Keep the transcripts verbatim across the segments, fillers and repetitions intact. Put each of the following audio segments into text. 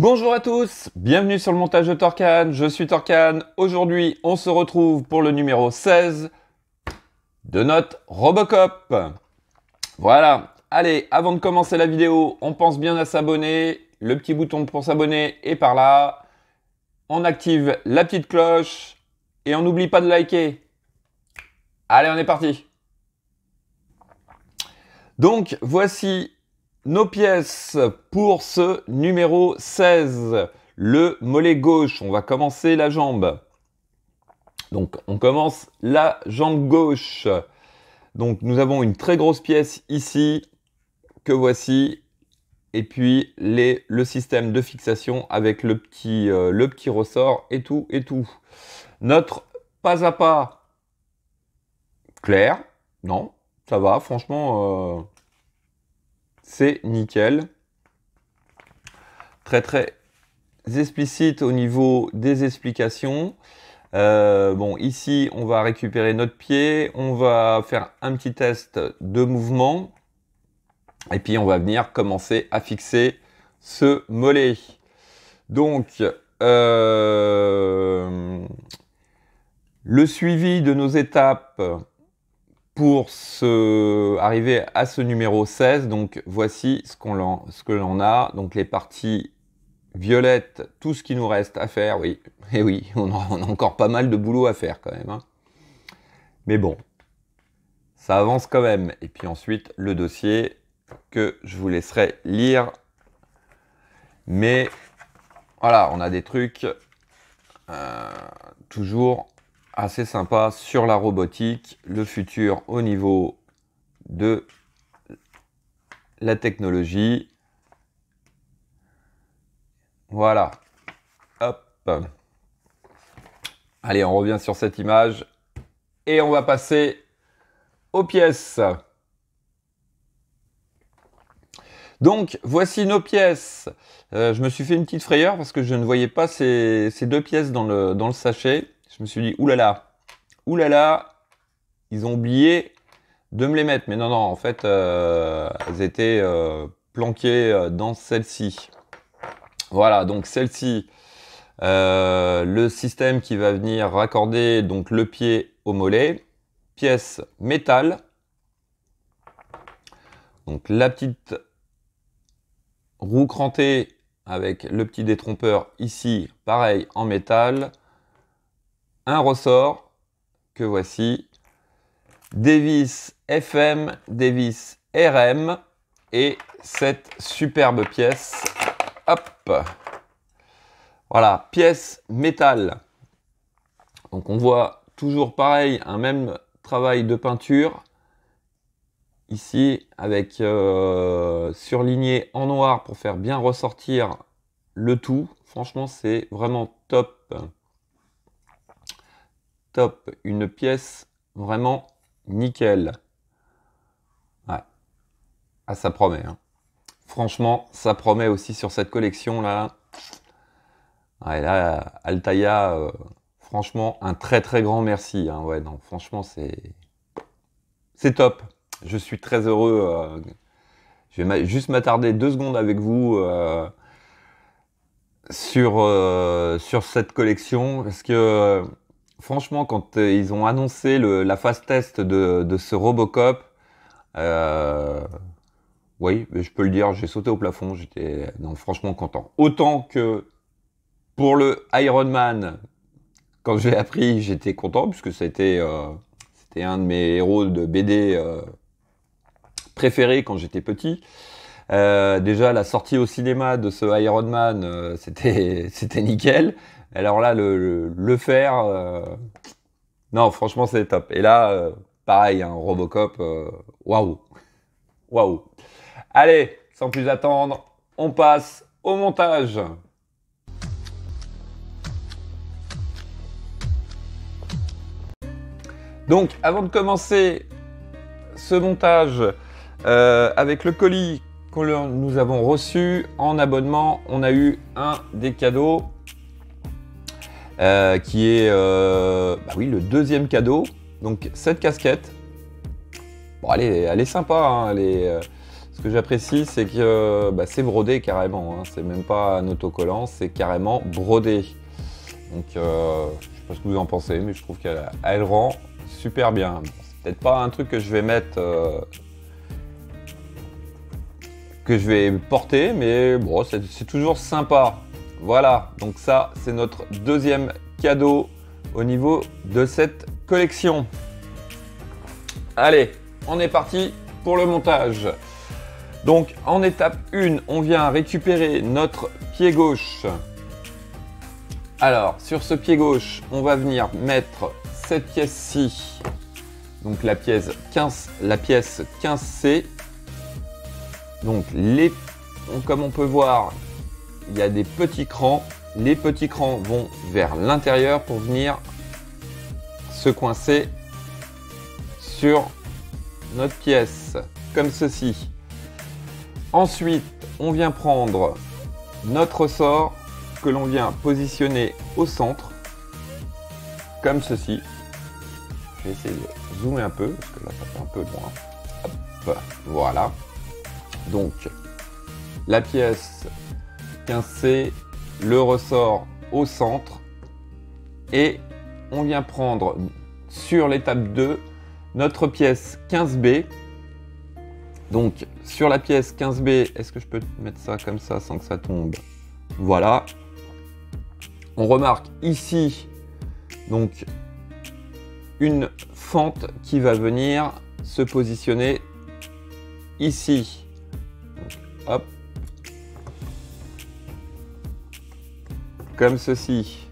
Bonjour à tous, bienvenue sur le montage de Torcan, je suis Torcan. Aujourd'hui, on se retrouve pour le numéro seize de notre Robocop. Voilà, allez, avant de commencer la vidéo, on pense bien à s'abonner. Le petit bouton pour s'abonner est par là. On active la petite cloche et on n'oublie pas de liker. Allez, on est parti. Donc, voici nos pièces pour ce numéro seize, le mollet gauche. On va commencer la jambe. Donc, on commence la jambe gauche. Donc, nous avons une très grosse pièce ici, que voici. Et puis, les, le système de fixation avec le petit, euh, le petit ressort et tout, et tout. Notre pas à pas clair. Non, ça va, franchement... Euh c'est nickel. Très très explicite au niveau des explications. Euh, bon, ici, on va récupérer notre pied. On va faire un petit test de mouvement. Et puis, on va venir commencer à fixer ce mollet. Donc, euh, le suivi de nos étapes pour se arriver à ce numéro seize, donc voici ce qu'on en, ce que l'on a. Donc les parties violettes, tout ce qui nous reste à faire, oui, et oui, on a, on a encore pas mal de boulot à faire quand même. Hein. Mais bon, ça avance quand même. Et puis ensuite, le dossier que je vous laisserai lire. Mais voilà, on a des trucs euh, toujours... assez sympa sur la robotique, le futur au niveau de la technologie. Voilà. Hop. Allez, on revient sur cette image et on va passer aux pièces. Donc, voici nos pièces. Euh, je me suis fait une petite frayeur parce que je ne voyais pas ces, ces deux pièces dans le, dans le sachet. Je me suis dit, oulala, oulala, ils ont oublié de me les mettre. Mais non, non, en fait, euh, elles étaient euh, planquées dans celle-ci. Voilà, donc celle-ci, euh, le système qui va venir raccorder donc le pied au mollet, pièce métal. Donc la petite roue crantée avec le petit détrompeur ici, pareil, en métal. Un ressort que voici, des vis F M, des vis R M et cette superbe pièce. Hop, voilà, pièce métal. Donc on voit toujours pareil, un même travail de peinture. Ici avec euh, surligné en noir pour faire bien ressortir le tout. Franchement, c'est vraiment top. Top, une pièce vraiment nickel. Ouais. Ah, ça promet. Hein. Franchement, ça promet aussi sur cette collection là. Ouais, là, Altaïa, euh, franchement, un très très grand merci. Hein. Ouais, non, franchement, c'est c'est top. Je suis très heureux. Euh, je vais juste m'attarder deux secondes avec vous euh, sur euh, sur cette collection parce que. Euh, Franchement, quand euh, ils ont annoncé le, la phase test de, de ce Robocop, euh, oui, je peux le dire, j'ai sauté au plafond, j'étais non, franchement content. Autant que pour le Iron Man, quand j'ai appris, j'étais content, puisque c'était euh, c'était un de mes héros de B D euh, préférés quand j'étais petit. Euh, déjà, la sortie au cinéma de ce Iron Man, euh, c'était c'était nickel. Alors là, le, le, le faire, euh... non, franchement, c'est top. Et là, euh, pareil, un hein, Robocop, waouh, euh... waouh. Allez, sans plus attendre, on passe au montage. Donc, avant de commencer ce montage euh, avec le colis que nous avons reçu en abonnement, on a eu un des cadeaux. Euh, qui est euh, bah oui, le deuxième cadeau. Donc cette casquette, bon, elle, est, elle est sympa, hein, elle est, euh, Ce que j'apprécie, c'est que bah, c'est brodé carrément. Hein. C'est même pas un autocollant, c'est carrément brodé. Donc, euh, je sais pas ce que vous en pensez, mais je trouve qu'elle elle rend super bien. Bon, c'est peut-être pas un truc que je vais mettre, euh, que je vais porter, mais bon, c'est toujours sympa. Voilà, donc ça, c'est notre deuxième cadeau au niveau de cette collection. Allez, on est parti pour le montage. Donc, en étape un, on vient récupérer notre pied gauche. Alors, sur ce pied gauche, on va venir mettre cette pièce-ci, donc la pièce quinze, la pièce quinze C. Donc, les, comme on peut voir, il y a des petits crans. Les petits crans vont vers l'intérieur pour venir se coincer sur notre pièce, comme ceci. Ensuite, on vient prendre notre ressort que l'on vient positionner au centre, comme ceci. Je vais essayer de zoomer un peu, parce que là, ça fait un peu loin. Hop, voilà. Donc, la pièce quinze C, le ressort au centre, et on vient prendre sur l'étape deux notre pièce quinze B. Donc, sur la pièce quinze B, est-ce que je peux mettre ça comme ça sans que ça tombe? Voilà. On remarque ici, donc, une fente qui va venir se positionner ici. Donc, hop. Comme ceci.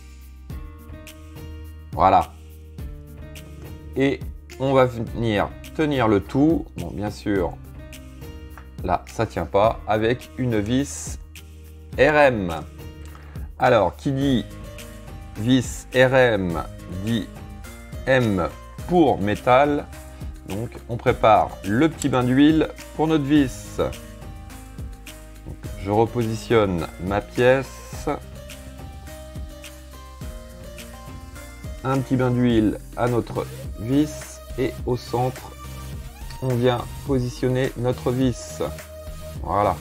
Voilà. Et on va venir tenir le tout, bon bien sûr, là ça tient pas, avec une vis R M. Alors, qui dit vis R M dit M pour métal. Donc, on prépare le petit bain d'huile pour notre vis. Donc, je repositionne ma pièce. Un petit bain d'huile à notre vis et au centre, on vient positionner notre vis. Voilà.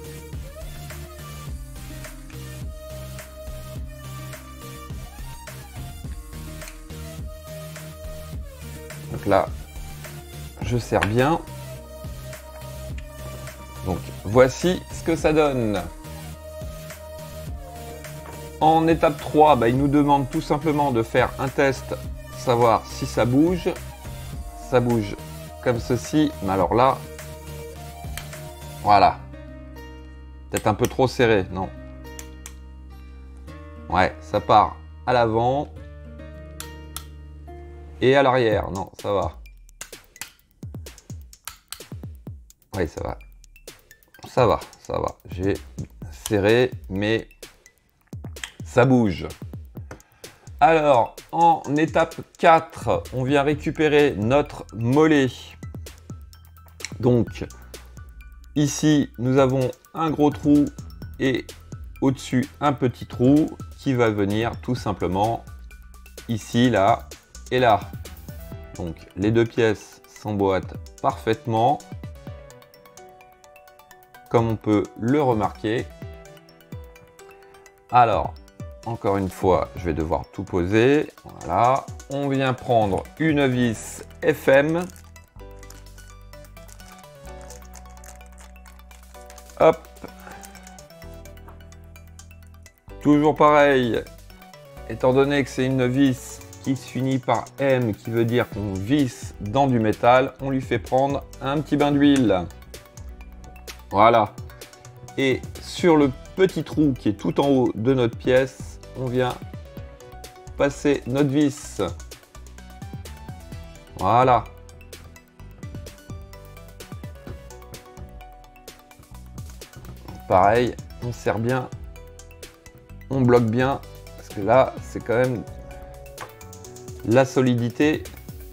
Donc là, je serre bien. Donc voici ce que ça donne. En étape trois, bah, il nous demande tout simplement de faire un test, savoir si ça bouge. Ça bouge comme ceci, mais alors là, voilà. Peut-être un peu trop serré, non? Ouais, ça part à l'avant et à l'arrière. Non, ça va. Oui, ça va. Ça va, ça va. J'ai serré, mais ça bouge. Alors, en étape quatre, on vient récupérer notre mollet. Donc, ici, nous avons un gros trou et au-dessus, un petit trou qui va venir tout simplement ici, là et là. Donc, les deux pièces s'emboîtent parfaitement, comme on peut le remarquer. Alors, encore une fois, je vais devoir tout poser. Voilà. On vient prendre une vis F M. Hop. Toujours pareil. Étant donné que c'est une vis qui se finit par M, qui veut dire qu'on visse dans du métal, on lui fait prendre un petit bain d'huile. Voilà. Et sur le petit trou qui est tout en haut de notre pièce, on vient passer notre vis. Voilà. Pareil, on serre bien, on bloque bien, parce que là, c'est quand même la solidité.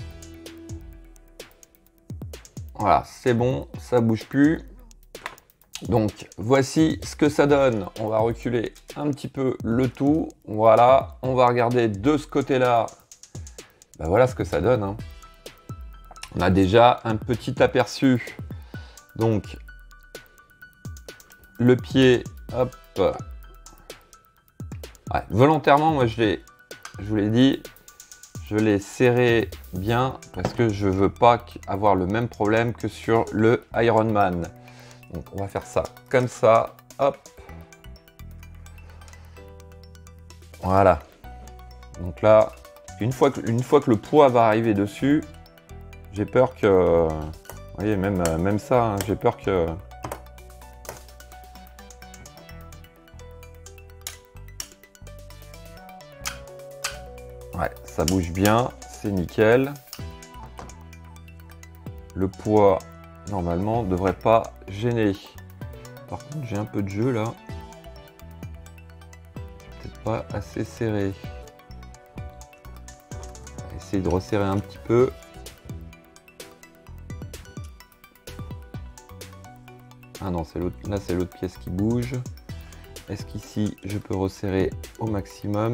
Voilà, c'est bon, ça bouge plus. Donc, voici ce que ça donne. On va reculer un petit peu le tout. Voilà, on va regarder de ce côté-là. Ben voilà ce que ça donne. Hein. On a déjà un petit aperçu. Donc, le pied, hop. Ouais, volontairement, moi je l'ai, je vous l'ai dit, je l'ai serré bien parce que je veux pas avoir le même problème que sur le Ironman. Donc on va faire ça comme ça, hop. Voilà. Donc là, une fois que, une fois que le poids va arriver dessus, j'ai peur que, vous voyez, même, même ça, hein, j'ai peur que ouais, ça bouge bien, c'est nickel. Le poids, normalement, devrait pas gêner. Par contre, j'ai un peu de jeu là. Peut-être pas assez serré. On va essayer de resserrer un petit peu. Ah non, c'est l'autre. Là, c'est l'autre pièce qui bouge. Est-ce qu'ici, je peux resserrer au maximum?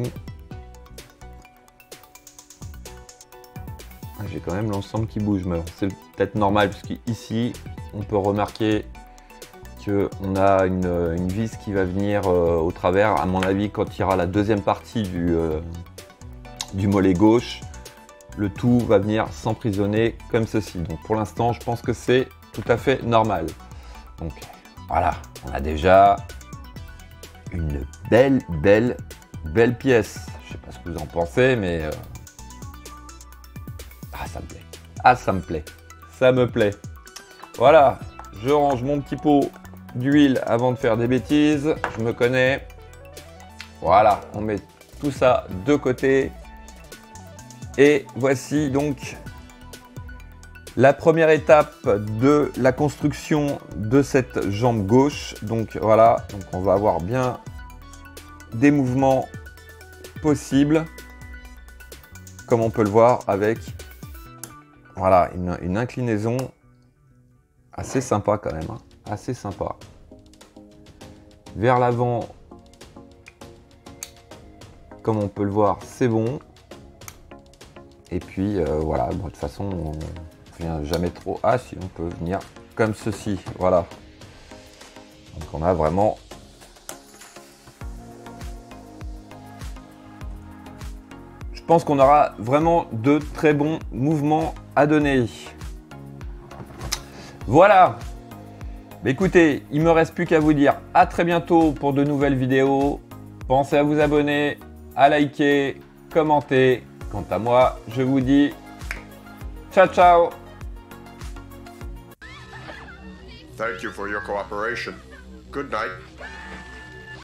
J'ai quand même l'ensemble qui bouge, mais c'est peut-être normal puisqu'ici on peut remarquer qu'on a une, une vis qui va venir euh, au travers. À mon avis, quand il y aura la deuxième partie du, euh, du mollet gauche, le tout va venir s'emprisonner comme ceci. Donc pour l'instant, je pense que c'est tout à fait normal. Donc voilà, on a déjà une belle, belle, belle pièce. Je sais pas ce que vous en pensez, mais... Euh, Ah, ça me plaît. Ah, ça me plaît. Ça me plaît. Voilà, je range mon petit pot d'huile avant de faire des bêtises. Je me connais. Voilà, on met tout ça de côté. Et voici donc la première étape de la construction de cette jambe gauche. Donc voilà, donc on va avoir bien des mouvements possibles, comme on peut le voir avec... Voilà, une, une inclinaison assez sympa quand même, hein, assez sympa. Vers l'avant, comme on peut le voir, c'est bon. Et puis euh, voilà, bon, de toute façon, on ne vient jamais trop. Ah si, on peut venir comme ceci, voilà. Donc on a vraiment... Je pense qu'on aura vraiment de très bons mouvements à donner. Voilà. Écoutez, il me reste plus qu'à vous dire à très bientôt pour de nouvelles vidéos. Pensez à vous abonner, à liker, commenter. Quant à moi, je vous dis ciao ciao. Thank you for your cooperation. Good night.